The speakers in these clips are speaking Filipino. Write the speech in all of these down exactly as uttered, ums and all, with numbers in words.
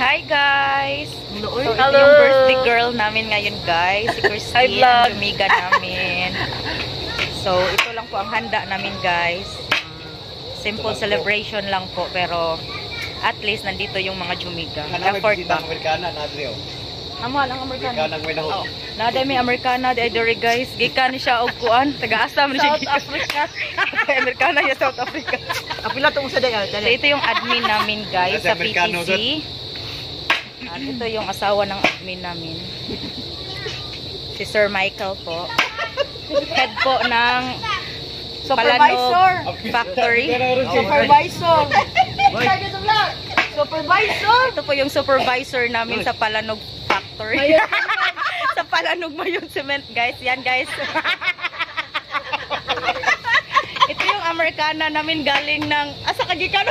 Hi guys! So ito Hello. yung birthday girl namin ngayon guys. Si Christine, vlog. ang amiga namin. So ito lang po ang handa namin guys. Simple celebration lang po pero at least nandito yung mga jumiga. Effort ba? Amerikana na Adrio. Amo lang Amerikana. Amerikana may nahog. Oh, nada may Amerikana di diri guys. Gikan ni siya og kuan, taga-Assam ni siya. South Africa. Amerikana ya South Africa. Apila tong sa daya. So ito yung admin namin guys sa P T C. At ito yung asawa ng admin namin. Si Sir Michael po. Head po ng Supervisor. Palanog Factory. Supervisor. Supervisor. Ito po yung supervisor namin sa Palanog Factory. Sa Palanog Mayon Cement guys. Yan guys. Ito yung Amerikana namin galing ng asa kagikan.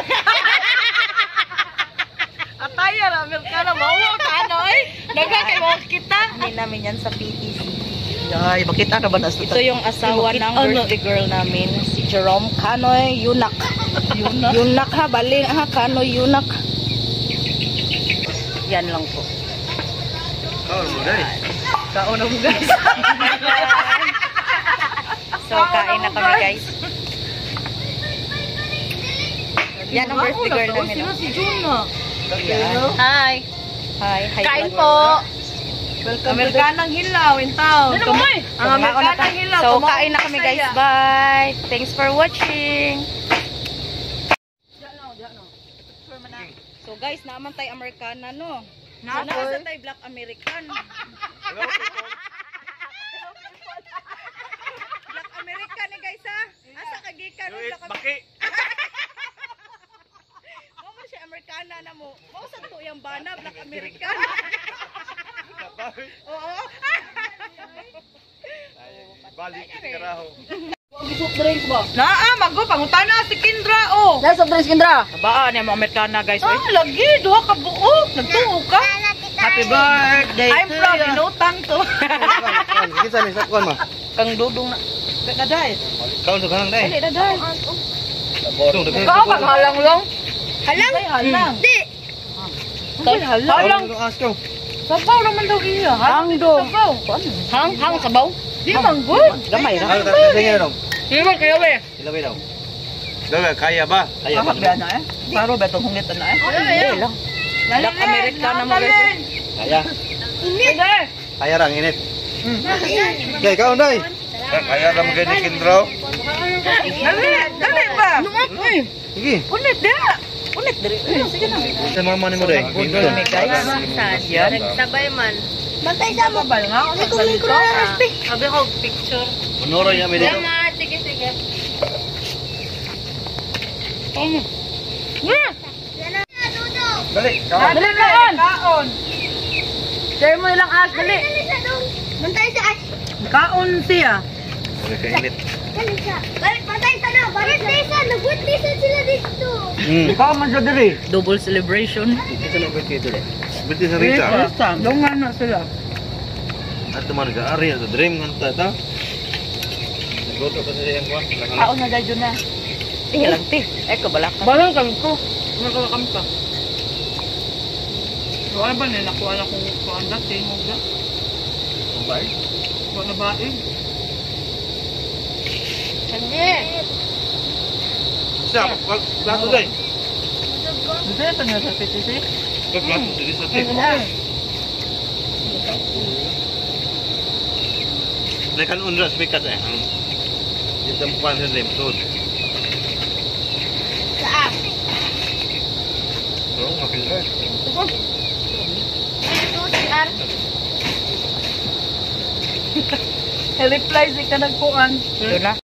Ataya ra Amerikana mao ka noy. Daga kay mo kita. Admin namin yan sa P T C. Ay, makita na ba na Ito yung asawa ng birthday girl namin, si Jerome Canoy Yunak. Yunak. Yunak ha, baling ha, Canoy Yunak. Yan lang po. Oh, guys. Kauna mo guys. So, kain na kami guys. Yan ang birthday girl namin. Sino Oh. si Juna? Yan. Hi. Hi. Hi. Kain vlog. po. Welcome Amerikanang hilaw in town. So, Ang mauna ka- Amerikanang hilaw. So, kumain kain na ka kami saya. guys. Bye. Thanks for watching. So guys, naman tayo Amerikana no. Na, So, nasa tayo Black American. Black American ni guys ha. Asa kagikan no Black American. Baki. Mo man siya Amerikana na mo. Mo sa to yang bana Black American. Oo. Balik karaho. Naa, mago pangutana si Kindra oh. Nasa Dres Kendra. Baan yung mga Amerikana guys. Ah, lagi duha ka buo. Nagtuo ka. Happy birthday. I'm proud inutang to. Kita ni sakwan ma. Kang dudong na. Daday. Kaon sa kanang dai. Dali daday. Bodong dagan. Ikaw ka halang long. Halang? Halang. Di. Halang. Halang. Asko. Sabaw naman daw iya. Hang dong. Sabaw. Hang hang sabaw. Di man good. Gamay ra. Ano ta tingin dong? Di man kaya we. Ilawi daw. Daga kaya ba? Kaya ba? Ba na eh? Paro ba itong hungitan na eh? Dili lang. Black American na mo guys. Kaya. Init. Kaya rang init. Kaya kaon dai. Kaya ram gani kindraw. Dali. Dali ba? Uy. Sige. Unit da. Unit diri. Sige na. Sa mama ni mo dai. Budol mi guys. Yan. Sabay man. Bantay sa mo. Sabay nga. Ako sa mikro na raspi. Sabi ko picture. Honoro ya mi dai. Sige, sige. Um. Dali. Kaon. Dali kaon. Kaon. Share mo ilang as. Dali. Bantay sa as. Kaon siya. Kaya init. Dali sa. Balik bantay sa no. Bantay sa. Nag-birthday sa sila dito. Hmm. Kaon man siya dali. Double celebration. Ito na birthday dali. Birthday sa Rita. Dungan na sila. At man ga ari sa dream nganta ta. Goto pa sa iyang kwan. Kaon na dahil na. Sige lang ti. Eko balak. Balang kami ko. Nakawa kami ka. So ano ba nila? Nakuha na kung kuhaan na. Tingog na. Bye. Kuha na baing. Hindi. Sa plato dai. Gusto na ito niya sa P T C? Plato diri sa tip. Nekan unras mikat eh. Di tempat sa lim so. Saan? Oh, makin dah. Ito si Ar. I-reply si ka nagkuhan. Ito na.